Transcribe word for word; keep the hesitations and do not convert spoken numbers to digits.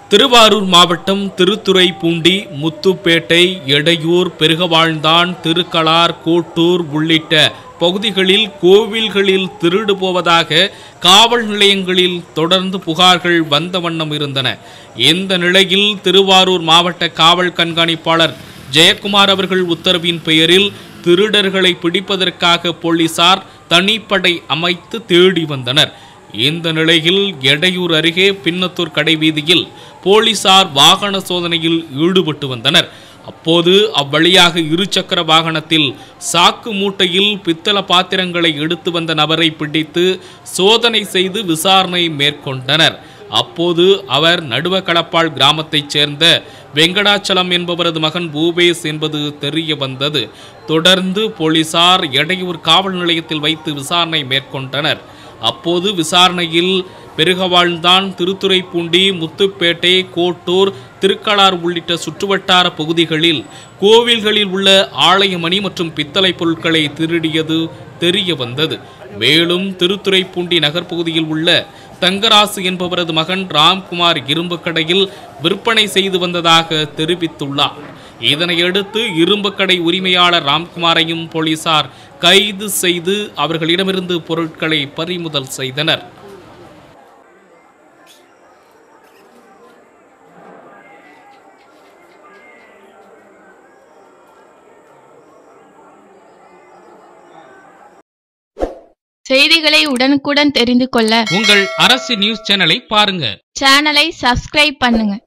திருவாரூர் மாவட்டம் திருத்துறைப்பூண்டி, முத்துப்பேட்டை, எடையூர், பெருகவாழ்ந்தான், திருக்கலார், கோட்டூர் உள்ளிட்ட பகுதிகளில் கோவில்களில் திருடு போவதாக காவல் நிலையங்களில் தொடர்ந்து புகார்கள் வந்த வண்ணம் இருந்தன. இந்த நிலையில் திருவாரூர் மாவட்ட காவல் கண்காணிப்பாளர் ஜெயக்குமார் அவர்கள் உத்தரவின் பெயரில் திருடர்களை பிடிப்பதற்காக போலீசார் தனிப்படை அமைத்து தேடி வந்தனர். இந்த நிலையில் எடையூர் அருகே பின்னத்தூர் கடைவீதியில் போலீசார் வாகன சோதனையில் ஈடுபட்டு வந்தனர். அப்போது அவ்வழியாக இருசக்கர வாகனத்தில் சாக்கு மூட்டையில் பித்தள பாத்திரங்களை எடுத்து வந்த நபரை பிடித்து சோதனை செய்து விசாரணை மேற்கொண்டனர். அப்போது அவர் நடுவகளப்பால் கிராமத்தைச் சேர்ந்த வெங்கடாச்சலம் என்பவரது மகன் பூபேஷ் என்பது தெரிய வந்தது. தொடர்ந்து போலீசார் எடையூர் காவல் நிலையத்தில் வைத்து விசாரணை மேற்கொண்டனர். அப்போது விசாரணையில் பெருகவாழ்ந்தான், திருத்துறைப்பூண்டி, முத்துப்பேட்டை, கோட்டூர், திருக்கலார் உள்ளிட்ட சுற்றுவட்டார பகுதிகளில் கோவில்களில் உள்ள ஆலயமணி மற்றும் பித்தளை பொருட்களை திருடியது தெரிய வந்தது. மேலும் திருத்துறைப்பூண்டி நகர்பகுதியில் உள்ள தங்கராசு என்பவரது மகன் ராம்குமார் இரும்பு கடையில் விற்பனை செய்து வந்ததாக தெரிவித்துள்ளார். இதனையடுத்து இரும்பு கடை உரிமையாளர் ராம்குமாரையும் போலீசார் கைது செய்து அவர்களிடமிருந்து பொருட்களை பறிமுதல் செய்தனர். செய்திகளை உடனுக்குடன் தெரிந்து கொள்ள உங்கள் அரசு நியூஸ் சேனலை பாருங்க. சேனலை சப்ஸ்கிரைப் பண்ணுங்க.